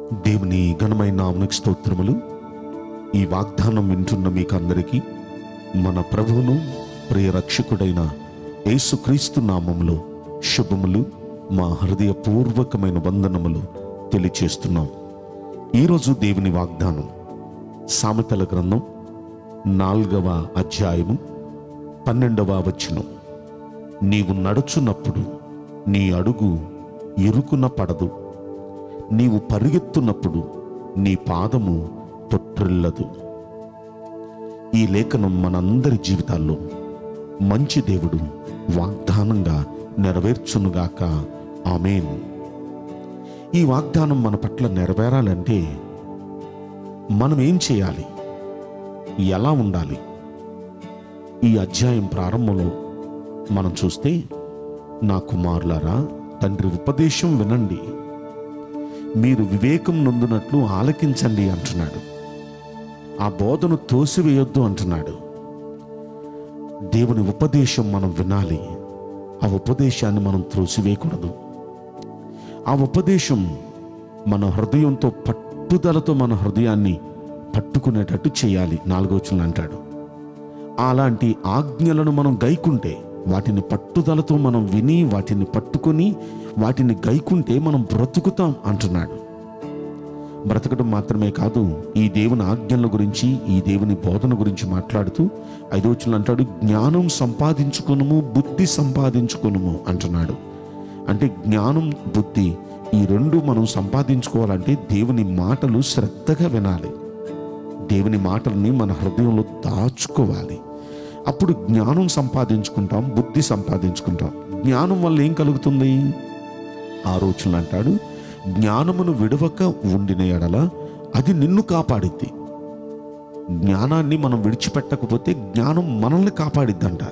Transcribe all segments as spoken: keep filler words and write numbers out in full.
దేవుని ఘనమైన నామమునకు స్తోత్రములు. ఈ వాగ్దానం వింటున్న మీకు అందరికీ మన ప్రభువును ప్రియ రక్షకుడైన యేసుక్రీస్తు నామములో శుభములు, మా హృదయపూర్వకమైన వందనములు తెలియచేస్తున్నాం. ఈరోజు దేవుని వాగ్దానం సామెతల గ్రంథం నాలుగవ అధ్యాయము పన్నెండవ వచనం. నీవు నడుచున్నప్పుడు నీ అడుగు ఇరుకున పడదు, నీవు పరిగెత్తున్నప్పుడు నీ పాదము తొట్టిల్లదు. ఈ లేఖనం మనందరి జీవితాల్లో మంచి దేవుడు వాగ్దానంగా నెరవేర్చునుగాక. ఆమేన్. ఈ వాగ్దానం మన పట్ల నెరవేరాలంటే మనం ఏం చేయాలి, ఎలా ఉండాలి? ఈ అధ్యాయం ప్రారంభంలో మనం చూస్తే, నా కుమారులారా తండ్రి ఉపదేశం వినండి, మీరు వివేకం నొందునట్లు ఆలకించండి అంటున్నాడు. ఆ బోధను తోసివేయొద్దు అంటున్నాడు. దేవుని ఉపదేశం మనం వినాలి, ఆ ఉపదేశాన్ని మనం త్రోసివేయకూడదు. ఆ ఉపదేశం మన హృదయంతో పట్టుదలతో మన హృదయాన్ని పట్టుకునేటట్టు చేయాలి. నాలుగో వచనం అంటాడు, అలాంటి ఆజ్ఞలను మనం గైకుంటే, వాటిని పట్టుదలతో మనం విని వాటిని పట్టుకొని వాటిని గైకుంటే మనం బ్రతుకుతాం అంటున్నాడు. బ్రతకడం మాత్రమే కాదు, ఈ దేవుని ఆజ్ఞల గురించి, ఈ దేవుని బోధన గురించి మాట్లాడుతూ ఐదో వచనం అంటాడు, జ్ఞానం సంపాదించుకొనుము, బుద్ధి సంపాదించుకొనుము అంటున్నాడు. అంటే జ్ఞానం, బుద్ధి ఈ రెండు మనం సంపాదించుకోవాలంటే దేవుని మాటలు శ్రద్ధగా వినాలి, దేవుని మాటల్ని మన హృదయంలో దాచుకోవాలి. అప్పుడు జ్ఞానం సంపాదించుకుంటాం, బుద్ధి సంపాదించుకుంటాం. జ్ఞానం వల్ల ఏం కలుగుతుంది? ఆ రోజులు అంటాడు, జ్ఞానమును విడవక ఉండిన ఎడల అది నిన్ను కాపాడిద్ది. జ్ఞానాన్ని మనం విడిచిపెట్టకపోతే జ్ఞానం మనల్ని కాపాడిద్దంట.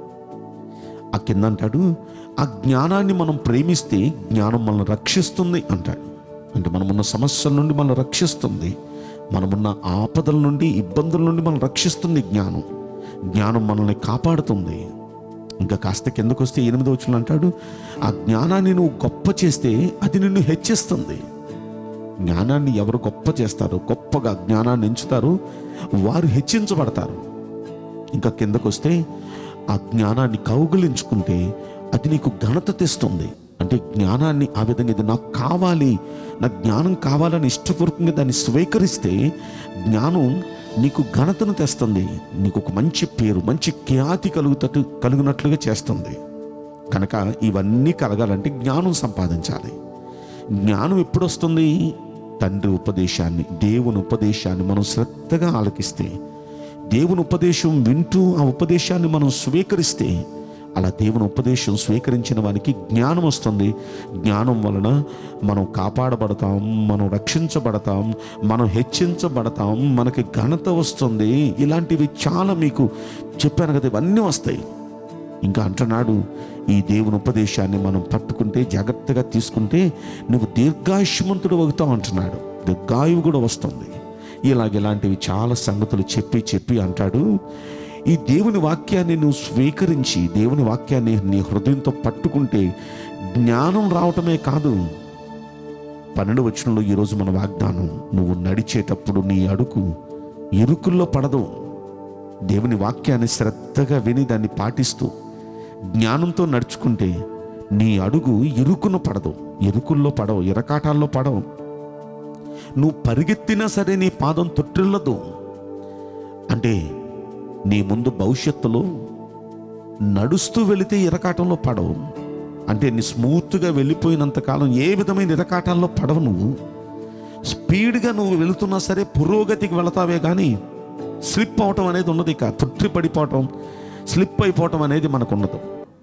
ఆ కింద అంటాడు, ఆ జ్ఞానాన్ని మనం ప్రేమిస్తే జ్ఞానం మనల్ని రక్షిస్తుంది అంటాడు. అంటే మనమున్న సమస్యల నుండి మనల్ని రక్షిస్తుంది, మనమున్న ఆపదల నుండి, ఇబ్బందుల నుండి మనం రక్షిస్తుంది జ్ఞానం. జ్ఞానం మనల్ని కాపాడుతుంది. ఇంకా కాస్త కిందకు వస్తే ఎనిమిదో వచనం అంటాడు, ఆ జ్ఞానాన్ని నువ్వు గొప్ప చేస్తే అది నిన్ను హెచ్చిస్తుంది. జ్ఞానాన్ని ఎవరు గొప్ప చేస్తారో, గొప్పగా జ్ఞానాన్ని ఎంచుతారో వారు హెచ్చించబడతారు. ఇంకా కిందకు వస్తే, ఆ జ్ఞానాన్ని కౌగిలించుకుంటే అది నీకు ఘనత తెస్తుంది. అంటే జ్ఞానాన్ని ఆ విధంగా, ఇది నాకు కావాలి, నా జ్ఞానం కావాలని ఇష్టపూర్వకంగా దాన్ని స్వీకరిస్తే జ్ఞానం నీకు ఘనతను తెస్తుంది, నీకు ఒక మంచి పేరు, మంచి ఖ్యాతి కలుగుతట్టు కలుగునట్లుగా చేస్తుంది. కనుక ఇవన్నీ కలగాలంటే జ్ఞానం సంపాదించాలి. జ్ఞానం ఎప్పుడు వస్తుంది? తండ్రి ఉపదేశాన్ని, దేవుని ఉపదేశాన్ని మనం శ్రద్ధగా ఆలకిస్తే, దేవుని ఉపదేశం వింటూ ఆ ఉపదేశాన్ని మనం స్వీకరిస్తే, అలా దేవుని ఉపదేశం స్వీకరించిన వానికి జ్ఞానం వస్తుంది. జ్ఞానం వలన మనం కాపాడబడతాం, మనం రక్షించబడతాం, మనం హెచ్చించబడతాం, మనకి ఘనత వస్తుంది. ఇలాంటివి చాలా మీకు చెప్పాను కదా, ఇవన్నీ వస్తాయి. ఇంకా అంటున్నాడు, ఈ దేవుని ఉపదేశాన్ని మనం పట్టుకుంటే, జాగ్రత్తగా తీసుకుంటే నువ్వు దీర్ఘాయుష్మంతుడు అవుతావు అంటున్నాడు. దీర్ఘాయువు కూడా వస్తుంది. ఇలాగ ఇలాంటివి చాలా సంగతులు చెప్పి చెప్పి అంటాడు, ఈ దేవుని వాక్యాన్ని నువ్వు స్వీకరించి, దేవుని వాక్యాన్ని నీ హృదయంతో పట్టుకుంటే జ్ఞానం రావటమే కాదు. పన్నెండు వచనంలో ఈరోజు మన వాగ్దానం, నువ్వు నడిచేటప్పుడు నీ అడుగు ఇరుకుల్లో పడదు. దేవుని వాక్యాన్ని శ్రద్ధగా విని దాన్ని పాటిస్తూ జ్ఞానంతో నడుచుకుంటే నీ అడుగు ఇరుకున పడదు, ఇరుకుల్లో పడవు, ఇరకాటాల్లో పడవు. నువ్వు పరిగెత్తినా సరే నీ పాదం తొట్టిల్లదు. అంటే నీ ముందు భవిష్యత్తులో నడుస్తూ వెళితే ఇరకాటంలో పడవు. అంటే నీ స్మూత్గా వెళ్ళిపోయినంతకాలం ఏ విధమైన ఇరకాటాల్లో పడవు. నువ్వు స్పీడ్గా నువ్వు వెళుతున్నా సరే పురోగతికి వెళతావే కానీ స్లిప్ అవటం అనేది ఉన్నది. ఇక తొట్టి పడిపోవటం, స్లిప్ అయిపోవటం అనేది మనకు ఉండదు.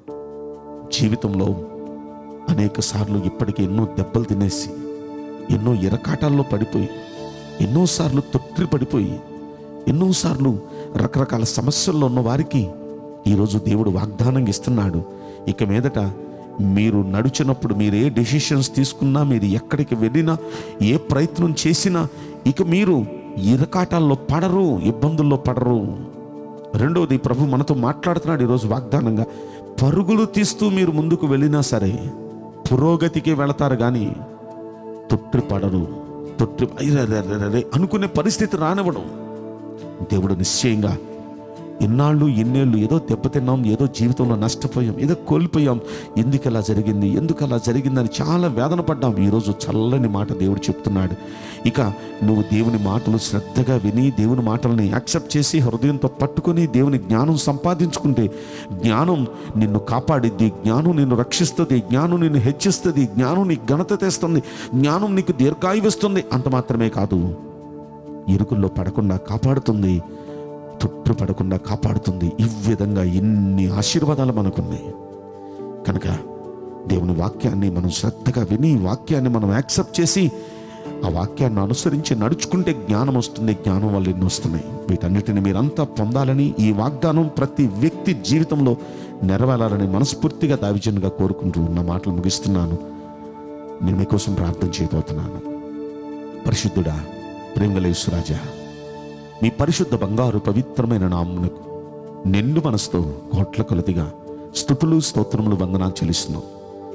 జీవితంలో అనేక సార్లు ఇప్పటికీ ఎన్నో దెబ్బలు తినేసి, ఎన్నో ఇరకాటాల్లో పడిపోయి, ఎన్నోసార్లు తొట్టి పడిపోయి, ఎన్నోసార్లు రకరకాల సమస్యల్లో ఉన్న వారికి ఈరోజు దేవుడు వాగ్దానం ఇస్తున్నాడు. ఇక మీదట మీరు నడిచినప్పుడు, మీరు ఏ డెసిషన్స్ తీసుకున్నా, మీరు ఎక్కడికి వెళ్ళినా, ఏ ప్రయత్నం చేసినా ఇక మీరు ఇరకాటాల్లో పడరు, ఇబ్బందుల్లో పడరు. రెండవది, ప్రభు మనతో మాట్లాడుతున్నాడు ఈరోజు వాగ్దానంగా, పరుగులు తీస్తూ మీరు ముందుకు వెళ్ళినా సరే పురోగతికి వెళతారు కానీ తొట్టిపడరు, తొట్టి అరే అనుకునే పరిస్థితి రానివ్వడం. దేవుడు నిశ్చయంగా ఎన్నాళ్ళు ఎన్నేళ్ళు ఏదో దెబ్బతిన్నాం, ఏదో జీవితంలో నష్టపోయాం, ఏదో కోల్పోయాం, ఎందుకు అలా జరిగింది ఎందుకు అలా జరిగిందని చాలా వేదన పడ్డాం. ఈరోజు చల్లని మాట దేవుడు చెప్తున్నాడు. ఇక నువ్వు దేవుని మాటలు శ్రద్ధగా విని దేవుని మాటల్ని యాక్సెప్ట్ చేసి హృదయంతో పట్టుకొని దేవుని జ్ఞానం సంపాదించుకుంటే జ్ఞానం నిన్ను కాపాడిద్ది, జ్ఞానం నిన్ను రక్షిస్తుంది, జ్ఞానం నిన్ను హెచ్చిస్తుంది, జ్ఞానం నీకు ఘనత తెస్తుంది, జ్ఞానం నీకు దీర్ఘాయువిస్తుంది. అంత మాత్రమే కాదు, ఇరుకుల్లో పడకుండా కాపాడుతుంది, తుట్టు పడకుండా కాపాడుతుంది. ఈ విధంగా ఎన్ని ఆశీర్వాదాలు మనకున్నాయి. కనుక దేవుని వాక్యాన్ని మనం శ్రద్ధగా విని వాక్యాన్ని మనం యాక్సెప్ట్ చేసి ఆ వాక్యాన్ని అనుసరించి నడుచుకుంటే జ్ఞానం వస్తుంది, జ్ఞానం వల్ల ఎన్ని వస్తున్నాయి. వీటన్నిటిని మీరంతా పొందాలని, ఈ వాగ్దానం ప్రతి వ్యక్తి జీవితంలో నెరవేరాలని మనస్ఫూర్తిగా దావిజనుగా కోరుకుంటూ ఉన్న మాటలు ముగిస్తున్నాను. నేను మీకోసం ప్రార్థన చేయబోతున్నాను. పరిశుద్ధుడా, ప్రేమగల యేసురాజా, మీ పరిశుద్ధ బంగారు పవిత్రమైన నామమునకు నిండు మనసుతో కోట్ల కొలదిగా స్తుతులు స్తోత్రములు వందనాలు చెల్లిస్తున్నాం.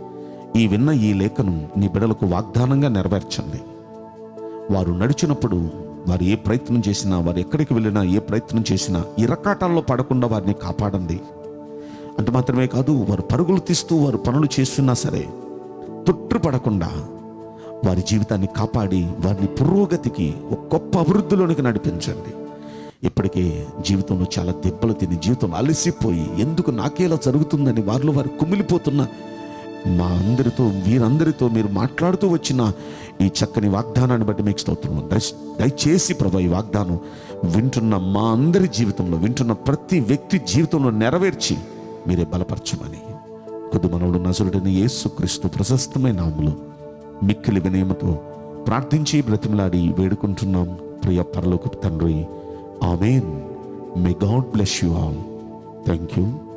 ఈ విన్న ఈ లేఖను నీ బిడ్డలకు వాగ్దానంగా నెరవేర్చండి. వారు నడిచినప్పుడు వారు ఏ ప్రయత్నం చేసినా, వారు ఎక్కడికి వెళ్ళినా, ఏ ప్రయత్నం చేసినా ఇరకాటాల్లో పడకుండా వారిని కాపాడండి. అంత మాత్రమే కాదు, వారు పరుగులు తీస్తూ వారు పనులు చేస్తున్నా సరే తొట్టు పడకుండా వారి జీవితాన్ని కాపాడి వారిని పురోగతికి ఒక గొప్ప అభివృద్ధిలోనికి నడిపించండి. ఇప్పటికే జీవితంలో చాలా దెబ్బలు తిని జీవితంలో అలసిపోయి ఎందుకు నాకేలా జరుగుతుందని వారిలో వారు కుమిలిపోతున్న మా అందరితో వీరందరితో మీరు మాట్లాడుతూ వచ్చిన ఈ చక్కని వాగ్దానాన్ని బట్టి మీకు స్తోత్రం. దయచేసి ప్రభు ఈ వాగ్దానం వింటున్న మా అందరి జీవితంలో, వింటున్న ప్రతి వ్యక్తి జీవితంలో నెరవేర్చి మీరే బలపరచమని కొద్ది మనవుడు నజరుడైన యేసుక్రీస్తు ప్రశస్తమైన నామములో మిక్కిలి వినయముతో ప్రార్థించి బ్రతిమలాడి వేడుకుంటున్నాం ప్రియ పరలోకపు తండ్రి. Amen. May God bless you all. Thank you.